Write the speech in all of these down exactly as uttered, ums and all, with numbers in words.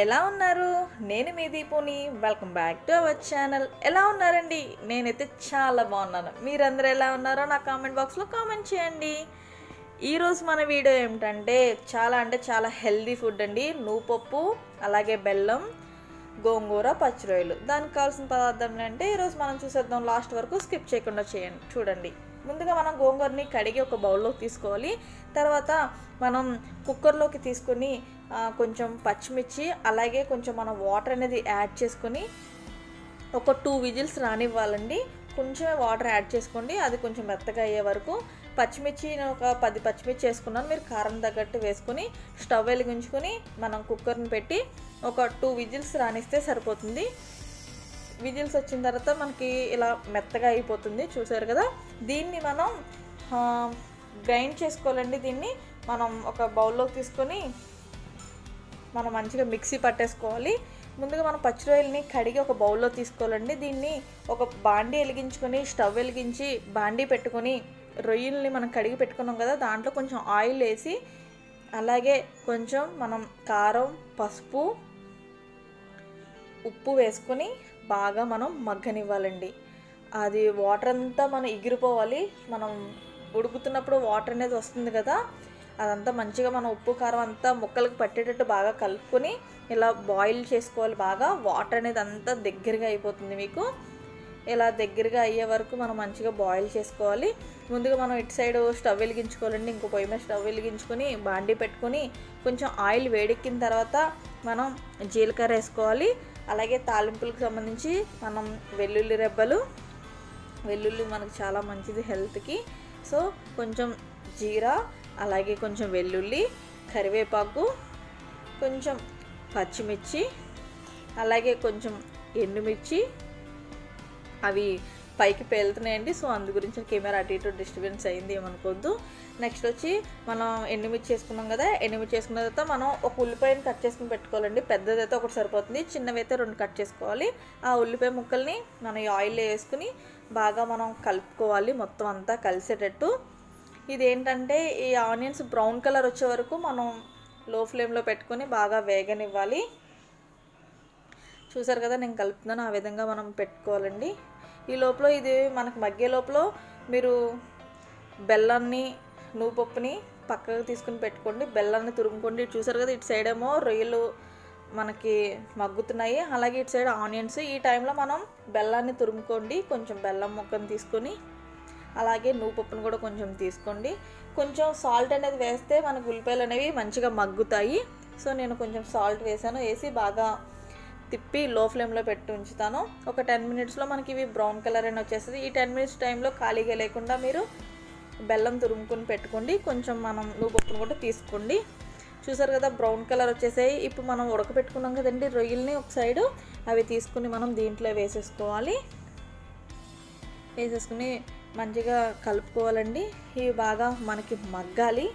ఎలా ఉన్నారు? నేను మీ దీపుని. Welcome back to our channel. ఎలా ఉన్నారండి? నేనైతే చాలా బాగున్నాను. మీరందరూ ఎలా ఉన్నారో నా కామెంట్ బాక్స్లో కామెంట్ చేయండి. ఈరోజు మన వీడియో ఏమిటంటే చాలా అంటే చాలా హెల్దీ ఫుడ్ అండి. నువ్వుపప్పు, అలాగే బెల్లం, గోంగూర, పచ్చిరొయ్యలు. దానికి కావాల్సిన పదార్థాలు అంటే ఈరోజు మనం చూసేద్దాం. లాస్ట్ వరకు స్కిప్ చేయకుండా చేయండి చూడండి. ముందుగా మనం గోంగూరని కడిగి ఒక బౌల్లోకి తీసుకోవాలి. తర్వాత మనం కుక్కర్లోకి తీసుకొని కొంచెం పచ్చిమిర్చి, అలాగే కొంచెం మనం వాటర్ అనేది యాడ్ చేసుకొని ఒక టూ విజిల్స్ రానివ్వాలండి. కొంచెం వాటర్ యాడ్ చేసుకోండి, అది కొంచెం మెత్తగా అయ్యే వరకు. పచ్చిమిర్చి నేను ఒక పది పచ్చిమిర్చి వేసుకున్నాను, మీరు కారం తగ్గట్టు వేసుకొని స్టవ్ వెలిగించుకొని మనం కుక్కర్ని పెట్టి ఒక టూ విజిల్స్ రానిస్తే సరిపోతుంది. విజిల్స్ వచ్చిన తర్వాత మనకి ఇలా మెత్తగా అయిపోతుంది, చూసారు కదా. దీన్ని మనం గ్రైండ్ చేసుకోవాలండి. దీన్ని మనం ఒక బౌల్లోకి తీసుకొని మనం మంచిగా మిక్సీ పట్టేసుకోవాలి. ముందుగా మనం పచ్చిరొయ్యలని కడిగి ఒక బౌల్లో తీసుకోవాలండి. దీన్ని ఒక బాండీ వెలిగించుకొని స్టవ్ వెలిగించి బాండీ పెట్టుకొని రొయ్యల్ని మనం కడిగి పెట్టుకున్నాం కదా, దాంట్లో కొంచెం ఆయిల్ వేసి అలాగే కొంచెం మనం కారం, పసుపు, ఉప్పు వేసుకొని బాగా మనం మగ్గనివ్వాలండి. అది వాటర్ అంతా మనం ఎగిరిపోవాలి. మనం ఉడుకుతున్నప్పుడు వాటర్ అనేది వస్తుంది కదా, అదంతా మంచిగా మనం ఉప్పు కారం అంతా ముక్కలకు పట్టేటట్టు బాగా కలుపుకొని ఇలా బాయిల్ చేసుకోవాలి. బాగా వాటర్ అనేది అంతా దగ్గరగా అయిపోతుంది. మీకు ఇలా దగ్గరగా అయ్యే వరకు మనం మంచిగా బాయిల్ చేసుకోవాలి. ముందుగా మనం ఇటు సైడ్ స్టవ్ వెలిగించుకోవాలండి. ఇంకో పొయ్యి మీద స్టవ్ వెలిగించుకొని బాండీ పెట్టుకొని కొంచెం ఆయిల్ వేడెక్కిన తర్వాత మనం జీలకర్ర వేసుకోవాలి. అలాగే తాలింపులకు సంబంధించి మనం వెల్లుల్లి రెబ్బలు, వెల్లుల్లి మనకు చాలా మంచిది హెల్త్కి. సో కొంచెం జీరా, అలాగే కొంచెం వెల్లుల్లి, కరివేపాకు, కొంచెం పచ్చిమిర్చి, అలాగే కొంచెం ఎండుమిర్చి. అవి పైకి పేలుతున్నాయండి, సో అందు గురించి కెమెరా అటు ఇటు డిస్టర్బెన్స్ అయింది, ఏమనుకోవద్దు. నెక్స్ట్ వచ్చి మనం ఎండుమిర్చి చేసుకున్నాం కదా, ఎండుమిర్చి చేసుకున్న తర్వాత మనం ఒక ఉల్లిపాయని కట్ చేసుకుని పెట్టుకోవాలండి. పెద్దదైతే ఒకటి సరిపోతుంది, చిన్నవైతే రెండు కట్ చేసుకోవాలి. ఆ ఉల్లిపాయ ముక్కల్ని మనం ఈ ఆయిల్లో వేసుకుని బాగా మనం కలుపుకోవాలి, మొత్తం అంతా కలిసేటట్టు. ఇదేంటంటే ఈ ఆనియన్స్ బ్రౌన్ కలర్ వచ్చే వరకు మనం లో ఫ్లేమ్లో పెట్టుకొని బాగా వేగనివ్వాలి. చూసారు కదా, నేను కలుపుతున్నాను, ఆ విధంగా మనం పెట్టుకోవాలండి. ఈ లోపల ఇది మనకు మగ్గే లోపల మీరు బెల్లాన్ని, నువ్వుపప్పుని పక్కకు తీసుకుని పెట్టుకోండి. బెల్లాన్ని తురుముకోండి. చూసారు కదా, ఇటు సైడ్ ఏమో రొయ్యలు మనకి మగ్గుతున్నాయి, అలాగే ఇటు సైడ్ ఆనియన్స్. ఈ టైంలో మనం బెల్లాన్ని తురుముకోండి. కొంచెం బెల్లం ముక్కను తీసుకొని అలాగే నువ్వుపప్పును కూడా కొంచెం తీసుకోండి. కొంచెం సాల్ట్ అనేది వేస్తే మనకు ఉల్లిపాయలు అనేవి మంచిగా మగ్గుతాయి. సో నేను కొంచెం సాల్ట్ వేసాను. వేసి బాగా తిప్పి లో ఫ్లేమ్లో పెట్టి ఉంచుతాను. ఒక టెన్ మినిట్స్లో మనకి ఇవి బ్రౌన్ కలర్ అని వచ్చేస్తుంది. ఈ టెన్ మినిట్స్ టైంలో ఖాళీగా లేకుండా మీరు బెల్లం తురుముకొని పెట్టుకోండి. కొంచెం మనం నువ్వుపప్పును కూడా తీసుకోండి. చూసారు కదా, బ్రౌన్ కలర్ వచ్చేసాయి. ఇప్పుడు మనం ఉడకపెట్టుకున్నాం కదండి రొయ్యల్ని ఒక సైడు, అవి తీసుకుని మనం దీంట్లో వేసేసుకోవాలి. వేసేసుకుని మంచిగా కలుపుకోవాలండి. ఇవి బాగా మనకి మగ్గాలి.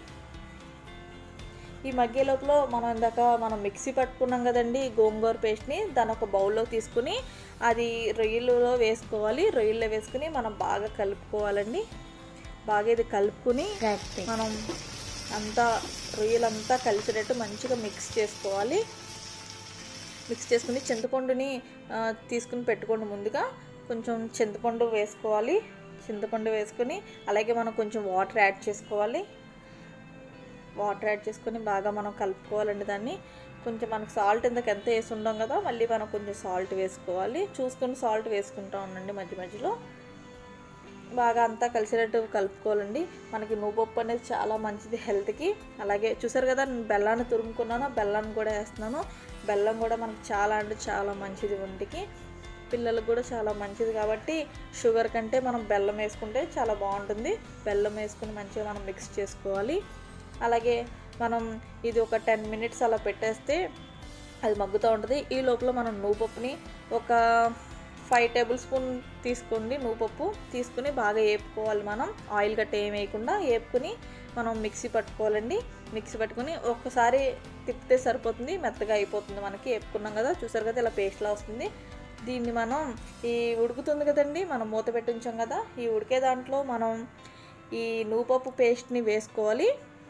ఈ మగ్గే లోపల మనం ఇందాక మనం మిక్సీ పట్టుకున్నాం కదండి గోంగూర పేస్ట్ని, దాన్ని ఒక బౌల్లో తీసుకుని అది రొయ్యలలో వేసుకోవాలి. రొయ్యల్లో వేసుకుని మనం బాగా కలుపుకోవాలండి. బాగా ఇది కలుపుకుని మనం అంతా రొయ్యలంతా కలిసేటట్టు మంచిగా మిక్స్ చేసుకోవాలి. మిక్స్ చేసుకుని చింతపండుని తీసుకుని పెట్టుకోండి. ముందుగా కొంచెం చింతపండు వేసుకోవాలి. చింతపండు వేసుకొని అలాగే మనం కొంచెం వాటర్ యాడ్ చేసుకోవాలి. వాటర్ యాడ్ చేసుకొని బాగా మనం కలుపుకోవాలండి. దాన్ని కొంచెం మనకు సాల్ట్ ఇంతకు ఎంత వేసి ఉండం కదా, మళ్ళీ మనం కొంచెం సాల్ట్ వేసుకోవాలి. చూసుకొని సాల్ట్ వేసుకుంటూ ఉండండి మధ్య మధ్యలో. బాగా అంతా కలిసేటట్టు కలుపుకోవాలండి. మనకి నువ్వుపప్పు అనేది చాలా మంచిది హెల్త్కి. అలాగే చూసారు కదా, నేను బెల్లాన్ని తురుముకున్నాను, బెల్లాన్ని కూడా వేస్తున్నాను. బెల్లం కూడా మనకు చాలా అంటే చాలా మంచిది ఒంటికి, పిల్లలకు కూడా చాలా మంచిది. కాబట్టి షుగర్ కంటే మనం బెల్లం వేసుకుంటే చాలా బాగుంటుంది. బెల్లం వేసుకుని మంచిగా మనం మిక్స్ చేసుకోవాలి. అలాగే మనం ఇది ఒక టెన్ మినిట్స్ అలా పెట్టేస్తే అది మగ్గుతూ ఉంటుంది. ఈ లోపల మనం నువ్వుపప్పుని ఒక ఫైవ్ టేబుల్ స్పూన్ తీసుకోండి. నువ్వుపప్పు తీసుకుని బాగా వేపుకోవాలి. మనం ఆయిల్ గట్ట ఏం వేయకుండా వేపుకుని మనం మిక్సీ పట్టుకోవాలండి. మిక్సీ పట్టుకుని ఒక్కసారి తిప్పితే సరిపోతుంది, మెత్తగా అయిపోతుంది. మనకి వేపుకున్నాం కదా, చూసారు కదా, ఇలా పేస్ట్లా వస్తుంది. దీన్ని మనం ఈ ఉడుకుతుంది కదండి, మనం మూత పెట్టి ఉంచాం కదా, ఈ ఉడికే దాంట్లో మనం ఈ నువ్వుపప్పు పేస్ట్ని వేసుకోవాలి.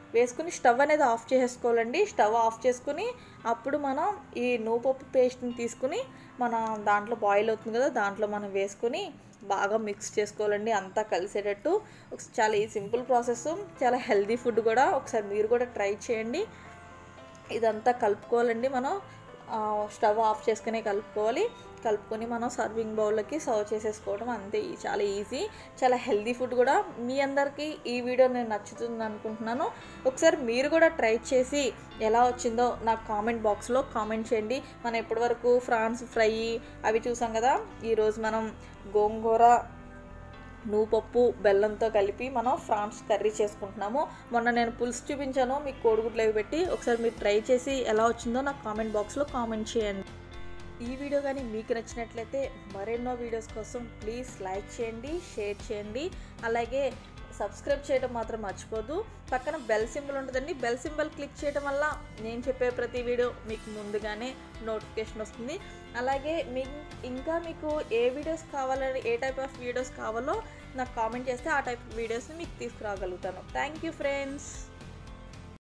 వేసుకుని స్టవ్ అనేది ఆఫ్ చేసేసుకోవాలండి. స్టవ్ ఆఫ్ చేసుకుని అప్పుడు మనం ఈ నువ్వుపప్పు పేస్ట్ని తీసుకుని మన దాంట్లో బాయిల్ అవుతుంది కదా, దాంట్లో మనం వేసుకొని బాగా మిక్స్ చేసుకోవాలండి, అంతా కలిసేటట్టు. చాలా ఈ సింపుల్ ప్రాసెస్, చాలా హెల్దీ ఫుడ్ కూడా. ఒకసారి మీరు కూడా ట్రై చేయండి. ఇదంతా కలుపుకోవాలండి. మనం స్టవ్ ఆఫ్ చేసుకునే కలుపుకోవాలి. కలుపుకొని మనం సర్వింగ్ బౌల్లోకి సర్వ్ చేసేసుకోవడం అంతే. చాలా ఈజీ, చాలా హెల్దీ ఫుడ్ కూడా. మీ అందరికీ ఈ వీడియో నేను నచ్చుతుంది అనుకుంటున్నాను. ఒకసారి మీరు కూడా ట్రై చేసి ఎలా వచ్చిందో నాకు కామెంట్ బాక్స్లో కామెంట్ చేయండి. మనం ఇప్పటివరకు ఫ్రాన్స్ ఫ్రై అవి చూసాం కదా, ఈరోజు మనం గోంగూర నువ్వుపప్పు బెల్లంతో కలిపి మనం ఫ్రాన్స్ కర్రీ చేసుకుంటున్నాము. మొన్న నేను పులుసు చూపించాను మీకు కోడిగుడ్లు అవి పెట్టి. ఒకసారి మీరు ట్రై చేసి ఎలా వచ్చిందో నాకు కామెంట్ బాక్స్లో కామెంట్ చేయండి. ఈ వీడియో కానీ మీకు నచ్చినట్లయితే మరెన్నో వీడియోస్ కోసం ప్లీజ్ లైక్ చేయండి, షేర్ చేయండి, అలాగే సబ్స్క్రైబ్ చేయడం మాత్రం మర్చిపోద్దు. పక్కన బెల్ సింబల్ ఉంటుందండి, బెల్ సింబల్ క్లిక్ చేయడం వల్ల నేను చెప్పే ప్రతి వీడియో మీకు ముందుగానే నోటిఫికేషన్ వస్తుంది. అలాగే మీ ఇంకా మీకు ఏ వీడియోస్ కావాలని, ఏ టైప్ ఆఫ్ వీడియోస్ కావాలో నాకు కామెంట్ చేస్తే ఆ టైప్ వీడియోస్ని మీకు తీసుకురాగలుగుతాను. Thank you friends.